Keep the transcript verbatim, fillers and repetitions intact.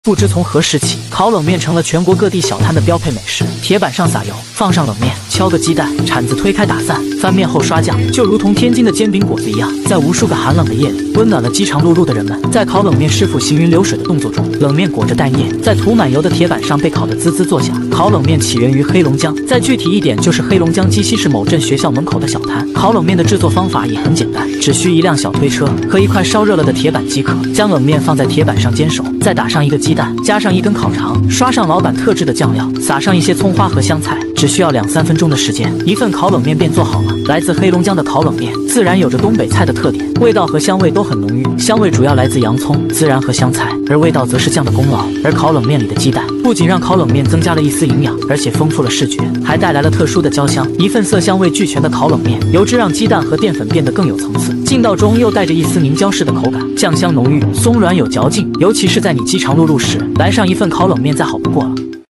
不知从何时起，烤冷面成了全国各地小摊的标配美食。铁板上撒油，放上冷面，敲个鸡蛋，铲子推开打散，翻面后刷酱，就如同天津的煎饼果子一样，在无数个寒冷的夜里，温暖了饥肠辘辘的人们。在烤冷面师傅行云流水的动作中，冷面裹着蛋液，在涂满油的铁板上被烤得滋滋作响。烤冷面起源于黑龙江，再具体一点，就是黑龙江鸡西市某镇学校门口的小摊。烤冷面的制作方法也很简单，只需一辆小推车和一块烧热了的铁板即可。将冷面放在铁板上煎熟，再打上一个鸡蛋，加上一根烤肠，刷上老板特制的酱料，撒上一些葱花和香菜，只需要两三分钟的时间，一份烤冷面便做好了。来自黑龙江的烤冷面自然有着东北菜的特点，味道和香味都很浓郁，香味主要来自洋葱、孜然和香菜，而味道则是酱的功劳。而烤冷面里的鸡蛋不仅让烤冷面增加了一丝营养，而且丰富了视觉，还带来了特殊的焦香。一份色香味俱全的烤冷面，油脂让鸡蛋和淀粉变得更有层次，劲道中又带着一丝凝胶式的口感，酱香浓郁，松软有嚼劲，尤其是在你饥肠辘辘时，来上一份烤冷面再好不过了。